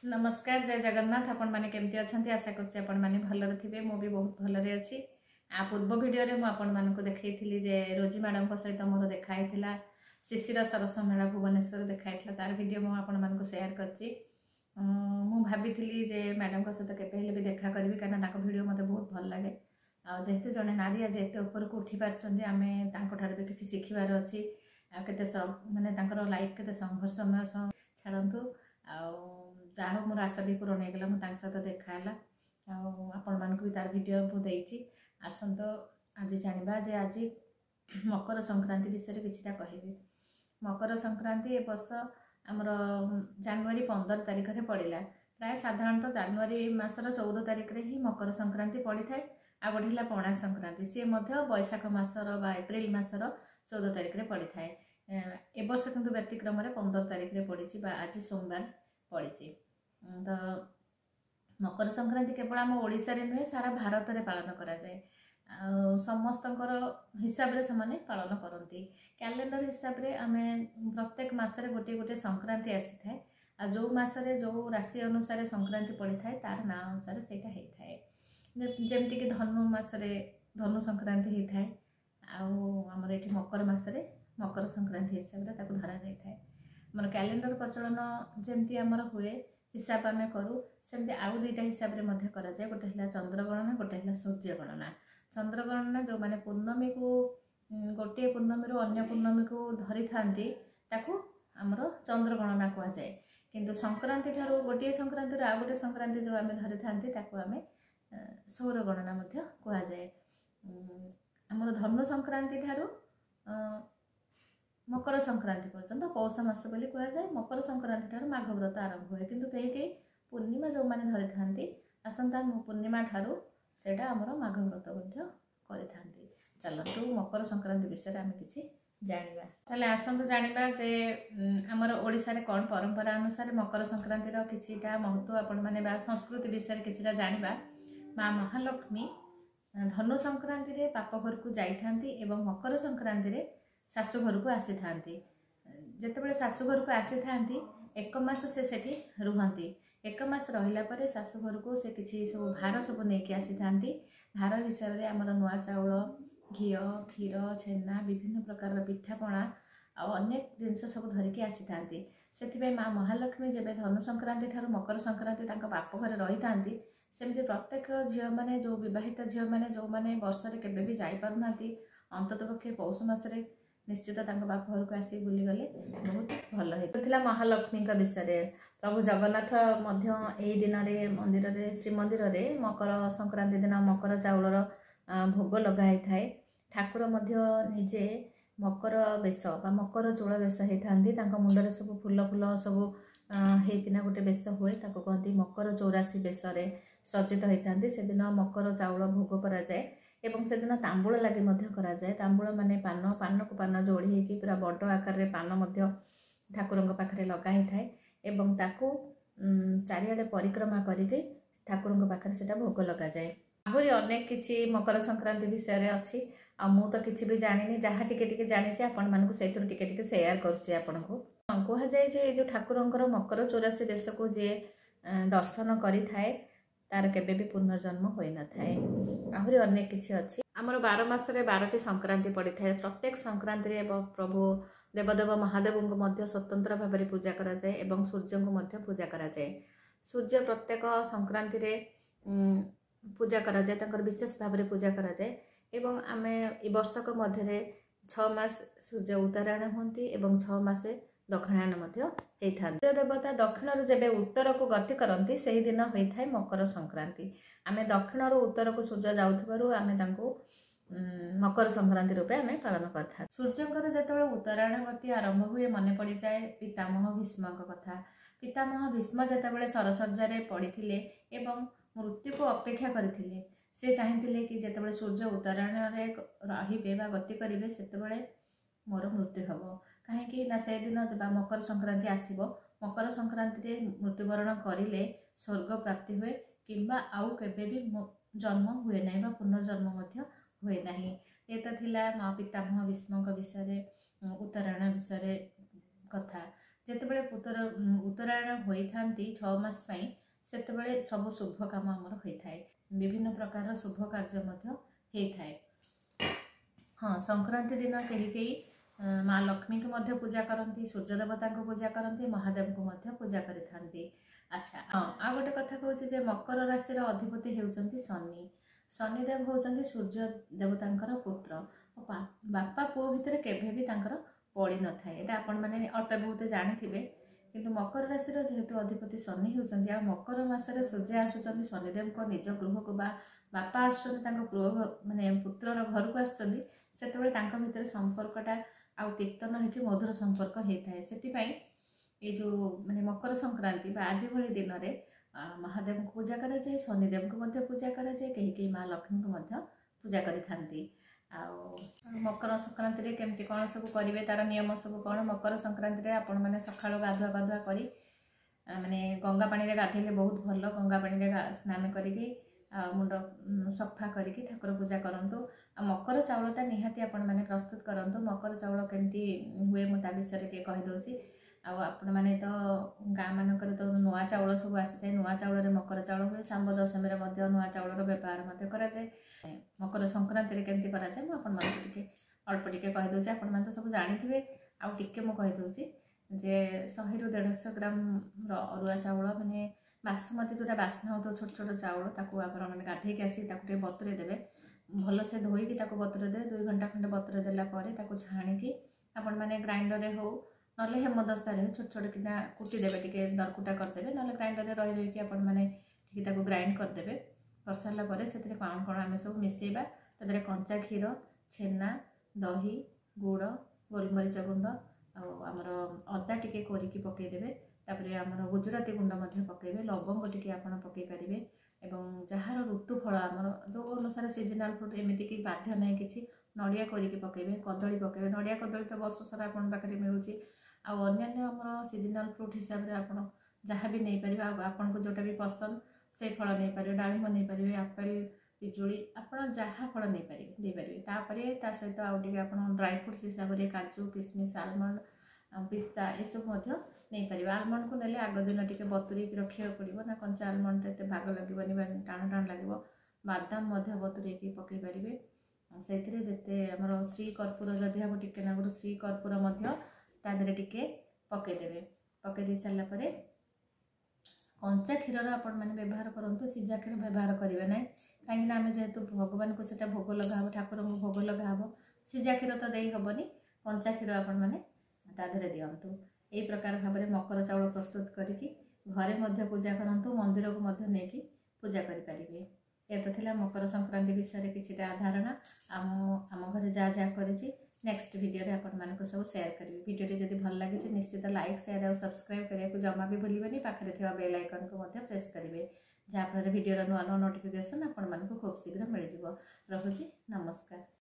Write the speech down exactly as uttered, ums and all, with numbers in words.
नमस्कार जय जगन्नाथ आपण माने केमती अछंती आशा करछि आपण माने भलरे थिबे मो भी बहुत भलरे अछि। आ पूर्व वीडियो रे मो आपण मानको देखैथिली जे रोजी मैडम को सहित मोर देखाइथिला शिशिर सरस मेला भुवनेश्वर देखाइथिला तार वीडियो मो आपण मानको शेयर करछि। मु भाबिथिली जे मैडम को सहित केते हेले भी देखा करबी काना ताको वीडियो मते बहुत भल लागे। आ जेते जने नारी आज एते ऊपर को उठी पारछन्ती आमे तांको ठार भी किछि सिखिबार अछि। आ केते सब माने तांकर लाइफ केते संघर्षमय छाडंतु आ जहाँ मोर आशा भी पूरण होगा मुझे सहित देखाला आपण मानक भी तार वीडियो मुझे आसत आज जाना जे आज मकर संक्रांति विषय किछिटा कहबी। मकर संक्रांति ए वर्ष आमर जनवरी पंदर तारिख में पड़ा प्राय साधारणतः जनवरी मासर चौदह तारिख में ही मकर संक्रांति पड़ी था। आ गोटे पणा संक्रांति सी बैशाख मासर बा एप्रिल मासर चौदह तारिख में पड़ी था। ए वर्ष किंतु व्यतिक्रम पंदर तारिख में पड़ी आज सोमवार पड़ी। तो मकर संक्रांति केवल आम ओडिशा रे नुहे सारा भारत में पालन करा जाए। समस्त हिसाब से माने पालन करती कैलेंडर हिसाब से आम प्रत्येक मसरे गोटे गोटे संक्रांति आसी थाए। आ जो मसरे जो राशि अनुसार संक्रांति पड़ी थाए तार ना अनुसार से होता है। जमती कि धनु मसरे धनु संक्रांति होता है आमर ये मकर मसरे मकर संक्रांति हिसाब से धरा जाए है। आम कैलेंडर प्रचलन जमती आमर हुए हिसाब आम करूँ सेमती आउ दुईटा हिसाब से करा जाए। गोटे है चंद्र गणना गोटे है सूर्य गणना। चंद्र गणना जो मैंने पूर्णमी को गोटे पूर्णमी रू अन्य पूर्णमी को धरी थांती ताकू आमर चंद्र गणना कह जाए। किंतु संक्रांति ठारू गोटे संक्रांति आउ गोटे संक्रांति जो आम धरी थांती ताकू आम सौर गणना कह जाए। आमर धनु संक्रांति ठारू मकर संक्रांति पर्यंत पौष मास बोली कह जाए। मकर संक्रांति ठारू माघ व्रत आरंभ हुए किंतु कहीं कहीं पूर्णिमा जो मैंने धरी थांती आसंता पूर्णिमा ठारू सेटा आमर माघ व्रत मध्य करि थांती। चलतु मकर संक्रांति विषय आम किछि जानिबा। ताले आसंतु जानिबा जे आमर ओडिसा रे कोन परंपरा अनुसार मकर संक्रांति रो किछिटा महत्व आपण माने बा संस्कृति विषय किछिटा जानिबा। माँ महालक्ष्मी धनु संक्रांति रे पाप घर को जाई थांती एवं मकर संक्रांति रे शाशु घर को आसी थांती। जेतेबेले शाशु घर को आसी थांती एक मास से सेठी रुहंती। एक मास रहिला परे शाशु घर को से किछि सब भार सब नेकी आसी थांती। भार विषय रे हमर नुआ चाउल घी क्षीर छेना विभिन्न प्रकार पिठापणा आ अनेक जिनस सब धरिकी आसी थांती। सेथिबे माँ महालक्ष्मी जेबे धनु संक्रांति ठारू मकर संक्रांति तांका बाप घरे रही थांती सेमती प्रत्येक झील मैंने जो विवाहित झील मैंने जो मैंने वर्ष रे केबे भी जाई पारु नांती अंतत पक्षे पौष मासरे निश्चित तांका बाप घर को आसी बुली गले बहुत भल होता। महालक्ष्मी विषय प्रभु जगन्नाथ मध्य एई दिन रे मंदिर रे श्री मंदिर रे मकर संक्रांति दिन मकर चाउलर भोग लगाई थाए। ठाकुर मध्य निजे मकर बेश बा मकर चूल बेश होता मुंडरे सब फूल फूल सब होना गोटे बेश हुए ताको कहती मकर चौरासी बेश सज्जित होता। से दिन मकर चाउल भोग करा जाए एवं से दिन तांबूल लगे करा जाए। तांबूल माने पान पान को पान जोड़ी होगी पूरा बड़ आकार रे पान ठाकुर पाखे लगाई थाए एवं ताकू चारिआडे परिक्रमा करके ठाकुर पाखे से भोग लगा जाए। आहुरी अनेक किछि मकर संक्रांति विषय अच्छी आ मु तो किछि भी जानिनी जहाँ टिके टिके जानिछि आपण मानकु सेथुर टिके टिके शेयर करछि आपण को। कह जाए जे जो ठाकुरंकर मकर चौरासी बेश को जे दर्शन करि थाए तार केबे भी पुनर्जन्म होई न थाए। आहुरी अनेक किछि अछि। हमर बारह मास रे बारह संक्रांति पड़ी थाए। प्रत्येक संक्रांति रे प्रभु देवदेव महादेव को मध्य स्वतंत्र भाव में पूजा करा जाए एवं सूर्य को मध्य पूजा करा जाए। सूर्य प्रत्येक संक्रांति रे पूजा करा जाए तांकर विशेष भाव में पूजा करा जाए एवं आमे ए वर्षक मध्य छह मास सूर्य उत्तरायण होती एवं छह मास दक्षिणायन सूर्य देवता दक्षिण जेबे उत्तर को गति करती से दिन होता है मकर संक्रांति। आम दक्षिण उत्तर को सूर्य जाऊथबारु आमे तांको मकर संक्रांति रूपे आम पालन करता। सूर्यंकर जेतेबेले उत्तरायण गति आरंभ हुए मन पड़ जाए पितामह भीष्म कथा। पितामह भीष्म जेतेबेले सरसज्जा पड़ते एवं मृत्यु को अपेक्षा करथिले से चाहिए कि जेतेबेले सूर्य उत्तरायण रे गति करेंगे सेतेबेले मोर मृत्यु हम कहीं ना से दिन जब मकर संक्रांति आसब मकर संक्रांति रे मृत्युवरण करें स्वर्ग प्राप्ति हुए किंबा आउ केबे भी जन्म हुए ना पुनर्जन्म हुए ना। ये तो थिला माँ पितामह भीष्म विषय उत्तरायण विषय कथा। ଯେତେବେଳେ ଉତ୍ତର ଉତ୍ତରାୟଣ ହୋଇଥାନ୍ତି ଛଅ ମାସ ପାଇଁ ସେତେବେଳେ ସବୁ ଶୁଭ କାମ ଆମର ହୋଇଥାଏ, ବିଭିନ୍ନ ପ୍ରକାରର ଶୁଭ କାର୍ଯ୍ୟ ମଧ୍ୟ ହେଇଥାଏ। ହଁ, ସଂକ୍ରାନ୍ତି ଦିନ କେହି କେହି ମା ଲକ୍ଷ୍ମୀଙ୍କୁ ମଧ୍ୟ ପୂଜା କରନ୍ତି, ସୂର୍ଯ୍ୟ ଦେବତାଙ୍କୁ ପୂଜା କରନ୍ତି, ମହାଦେବଙ୍କୁ ମଧ୍ୟ ପୂଜା କରିଥାନ୍ତି। ଆଚ୍ଛା, ହଁ, ଆଉ ଗୋଟେ କଥା କହୁଛି ଯେ ମକର ରାଶିର ଅଧିପତି ହେଉଛନ୍ତି ଶନି। ଶନିଦେବ ହେଉଛନ୍ତି ସୂର୍ଯ୍ୟ ଦେବତାଙ୍କର ପୁତ୍ର। ବାପା ପୁଅ ଭିତରେ କେବେ ବି ତାଙ୍କର ପଡ଼ି ନଥାଏ, ଏଇଟା ଆପଣମାନେ ଅଳ୍ପ ବହୁତ ଜାଣିଥିବେ। କିନ୍ତୁ ମକର ରାଶିର ଯେହେତୁ ଅଧିପତି ଶନି ହେଉଛନ୍ତି, ଆଉ ମକର ମାସରେ ସୂର୍ଯ୍ୟ ଆସୁଛନ୍ତି ଶନିଦେବଙ୍କ ନିଜ ଗୃହକୁ, ବା ବାପା ଆସୁଛନ୍ତି ତାଙ୍କ ପୁଅ ମାନେ ପୁତ୍ରର ଘରକୁ ଆସୁଛନ୍ତି, ସେତେବେଳେ ତାଙ୍କ ଭିତରେ ସମ୍ପର୍କଟା ଆଉ ତିକ୍ତନ ହେଇକି ମଧୁର ସମ୍ପର୍କ ହେଇଥାଏ। ସେଥିପାଇଁ ଏଇ ଯେଉଁ ମାନେ ମକର ସଂକ୍ରାନ୍ତି ବା ଆଜି ଭଳି ଦିନରେ ମହାଦେବଙ୍କୁ ପୂଜା କରାଯାଏ, ଶନିଦେବଙ୍କୁ ମଧ୍ୟ ପୂଜା କରାଯାଏ, କେହି କେହି ମା ଲକ୍ଷ୍ମୀଙ୍କୁ ମଧ୍ୟ ପୂଜା କରିଥାନ୍ତି। ଆଉ ମକର ସଂକ୍ରାନ୍ତିରେ କେମିତି କ'ଣ ସବୁ କରିବେ, ତାର ନିୟମ ସବୁ କ'ଣ? ମକର ସଂକ୍ରାନ୍ତିରେ ଆପଣମାନେ ସକାଳୁ ଗାଧୁଆ ପାଧୁଆ କରି ମାନେ ଗଙ୍ଗା ପାଣିରେ ଗାଧେଇଲେ ବହୁତ ଭଲ। ଗଙ୍ଗା ପାଣିରେ ସ୍ନାନ କରିକି ଆଉ ମୁଣ୍ଡ ସଫା କରିକି ଠାକୁର ପୂଜା କରନ୍ତୁ। ଆଉ ମକର ଚାଉଳଟା ନିହାତି ଆପଣମାନେ ପ୍ରସ୍ତୁତ କରନ୍ତୁ। ମକର ଚାଉଳ କେମିତି ହୁଏ ମୁଁ ତା ବିଷୟରେ ଟିକେ କହିଦେଉଛି। ଆଉ ଆପଣମାନେ ତ ଗାଁ ମାନଙ୍କରେ ତ ନୂଆ ଚାଉଳ ସବୁ ଆସିଥାଏ, ନୂଆ ଚାଉଳରେ ମକର ଚାଉଳ ହୁଏ। ଶାମ୍ବ ଦଶମୀରେ ମଧ୍ୟ ନୂଆ ଚାଉଳର ବ୍ୟବହାର ମଧ୍ୟ କରାଯାଏ। ମକର ସଂକ୍ରାନ୍ତିରେ କେମିତି କରାଯାଏ ମୁଁ ଆପଣମାନଙ୍କୁ ଟିକେ ଅଳ୍ପ ଟିକେ କହିଦେଉଛି। ଆପଣମାନେ ତ ସବୁ ଜାଣିଥିବେ, ଆଉ ଟିକେ ମୁଁ କହିଦେଉଛି ଯେ ଶହେରୁ ଦେଢ଼ଶହ ଗ୍ରାମର ଅରୁଆ ଚାଉଳ, ମାନେ ବାସୁମତୀ ଯେଉଁଟା ବାସ୍ନା ହେଉଥିବ ଛୋଟ ଛୋଟ ଚାଉଳ, ତାକୁ ଆପଣମାନେ ଗାଧେଇକି ଆସିକି ତାକୁ ଟିକେ ବତୁରେଇ ଦେବେ। ଭଲସେ ଧୋଇକି ତାକୁ ବତୁରେଇ ଦେବେ। ଦୁଇ ଘଣ୍ଟା ଖଣ୍ଡେ ବତୁରେଇ ଦେଲା ପରେ ତାକୁ ଛାଣିକି ଆପଣମାନେ ଗ୍ରାଇଣ୍ଡରରେ ହେଉ ନହେଲେ ହେମଦସ୍ତାରେ ହେଉ ଛୋଟ ଛୋଟ କିନା କୁଟି ଦେବେ, ଟିକେ ଦରକୁଟା କରିଦେବେ। ନହେଲେ ଗ୍ରାଇଣ୍ଡରରେ ରହି ରହିକି ଆପଣମାନେ ଟିକେ ତାକୁ ଗ୍ରାଇଣ୍ଡ କରିଦେବେ। କରିସାରିଲା ପରେ ସେଥିରେ କ'ଣ କ'ଣ ଆମେ ସବୁ ମିଶାଇବା, ତା ଦେହରେ କଞ୍ଚା କ୍ଷୀର, ଛେନା, ଦହି, ଗୁଡ଼, ଗୋଲମରିଚ ଗୁଣ୍ଡ, ଆଉ ଆମର ଅଦା ଟିକେ କୋରିକି ପକାଇଦେବେ। ତାପରେ ଆମର ଗୁଜୁରାତି ଗୁଣ୍ଡ ମଧ୍ୟ ପକାଇବେ, ଲବଙ୍ଗ ଟିକେ ଆପଣ ପକାଇ ପାରିବେ। ଏବଂ ଯାହାର ଋତୁ ଫଳ ଆମର ଯେଉଁ ଅନୁସାରେ ସିଜନାଲ୍ ଫ୍ରୁଟ୍, ଏମିତିକି ବାଧ୍ୟ ନାହିଁ କିଛି, ନଡ଼ିଆ କୋରିକି ପକାଇବେ, କଦଳୀ ପକାଇବେ। ନଡ଼ିଆ କଦଳୀ ତ ବର୍ଷ ସାରା ଆପଣଙ୍କ ପାଖରେ ମିଳୁଛି। ଆଉ ଅନ୍ୟାନ୍ୟ ଆମର ସିଜନାଲ୍ ଫ୍ରୁଟ୍ ହିସାବରେ ଆପଣ ଯାହା ବି ନେଇପାରିବେ, ଆଉ ଆପଣଙ୍କୁ ଯେଉଁଟା ବି ପସନ୍ଦ ସେଇ ଫଳ ନେଇପାରିବେ। ଡାଳିମ୍ବ ନେଇପାରିବେ, ଆପେଲ୍, ପିଜୁଳି, ଆପଣ ଯାହା ଫଳ ନେଇପାରିବେ ଦେଇପାରିବେ। ତାପରେ ତା ସହିତ ଆଉ ଟିକେ ଆପଣ ଡ୍ରାଇ ଫ୍ରୁଟ୍ସ ହିସାବରେ କାଜୁ, କିସମିସ୍, ଆଲମଣ୍ଡ, ପିସ୍ତା ଏସବୁ ମଧ୍ୟ ନେଇପାରିବେ। ଆଲମଣ୍ଡକୁ ନେଲେ ଆଗ ଦିନ ଟିକେ ବତୁରେଇକି ରଖିବାକୁ ପଡ଼ିବ, ନା କଞ୍ଚା ଆଲମଣ୍ଡ ତ ଏତେ ଭାଗ ଲାଗିବନି ବା ଟାଣ ଟାଣ ଲାଗିବ। ବାଦାମ ମଧ୍ୟ ବତୁରେଇକି ପକାଇ ପାରିବେ। ସେଇଥିରେ ଯେତେ ଆମର ଶ୍ରୀ କର୍ପୂର ଯଦି ହେବ ଟିକେ ନାଗୁରୁ ଶ୍ରୀ କର୍ପୂର ମଧ୍ୟ ତା ଦେହରେ ଟିକେ ପକାଇଦେବେ। ପକାଇ ଦେଇ ସାରିଲା ପରେ କଞ୍ଚା କ୍ଷୀରର ଆପଣମାନେ ବ୍ୟବହାର କରନ୍ତୁ, ସିଝା କ୍ଷୀର ବ୍ୟବହାର କରିବେ ନାହିଁ। କାହିଁକିନା ଆମେ ଯେହେତୁ ଭଗବାନଙ୍କୁ ସେଟା ଭୋଗ ଲଗା ହେବ, ଠାକୁରଙ୍କୁ ଭୋଗ ଲଗା ହେବ, ସିଝା କ୍ଷୀର ତ ଦେଇ ହେବନି। କଞ୍ଚା କ୍ଷୀର ଆପଣମାନେ ତା ଦେହରେ ଦିଅନ୍ତୁ। ଏହି ପ୍ରକାର ଭାବରେ ମକର ଚାଉଳ ପ୍ରସ୍ତୁତ କରିକି ଘରେ ମଧ୍ୟ ପୂଜା କରନ୍ତୁ, ମନ୍ଦିରକୁ ମଧ୍ୟ ନେଇକି ପୂଜା କରିପାରିବେ। ଏ ତ ଥିଲା ମକର ସଂକ୍ରାନ୍ତି ବିଷୟରେ କିଛିଟା ଧାରଣା। ଆଉ ମୁଁ ଆମ ଘରେ ଯାହା ଯାହା କରିଛି ନେକ୍ସଟ ଭିଡ଼ିଓରେ ଆପଣମାନଙ୍କୁ ସବୁ ସେୟାର କରିବି। ଭିଡ଼ିଓଟି ଯଦି ଭଲ ଲାଗିଛି ନିଶ୍ଚିତ ଲାଇକ୍, ସେୟାର ଆଉ ସବସ୍କ୍ରାଇବ୍ କରିବାକୁ ଜମା ବି ଭୁଲିବେନି। ପାଖରେ ଥିବା ବେଲ୍ ଆଇକନ୍କୁ ମଧ୍ୟ ପ୍ରେସ୍ କରିବେ, ଯାହାଫଳରେ ଭିଡ଼ିଓର ନୂଆ ନୂଆ ନୋଟିଫିକେସନ୍ ଆପଣମାନଙ୍କୁ ଖୁବ୍ ଶୀଘ୍ର ମିଳିଯିବ। ରହୁଛି, ନମସ୍କାର।